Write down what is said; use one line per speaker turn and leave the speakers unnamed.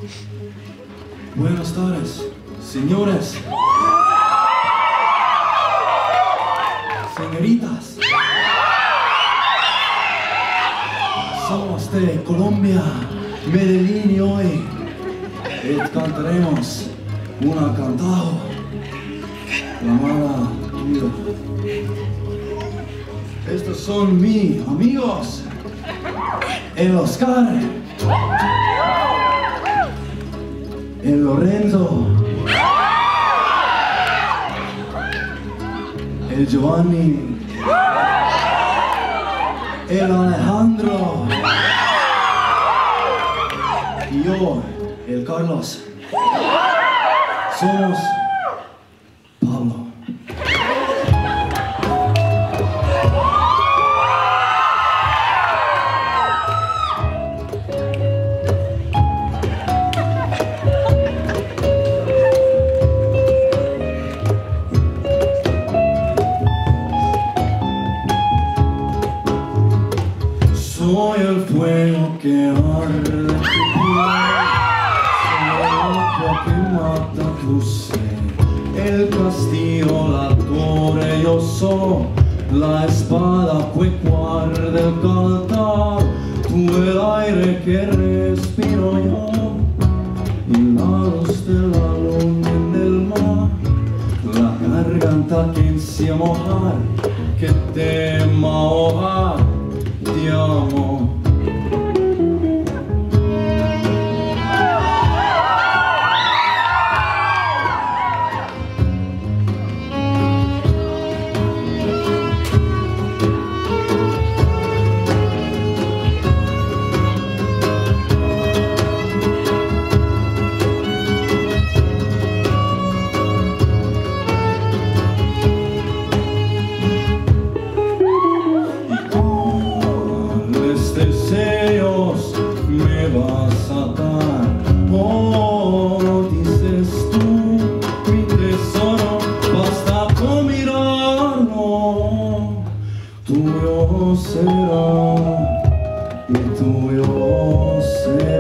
Buenas tardes, señores, señoritas. Somos de Colombia, Medellín, y hoy cantaremos una cantada llamada Vida. Estos son mis amigos, el Oscar, el Lorenzo, el Giovanni, el Alejandro y yo, el Carlos. Somos Pablo. Soy el fuego que arde en tu piel, soy el agua que mata tu sed, el castillo, la torre, yo soy la espada que guarda el cantar, tú el aire que respiro yo, y la luz de la luna en el mar, la garganta que encima mojar, que tema ahogar. Ti amo. Deseos me vas a dar, oh, dices tú, mi tesoro, basta con mirarlo, tuyo será y tuyo será.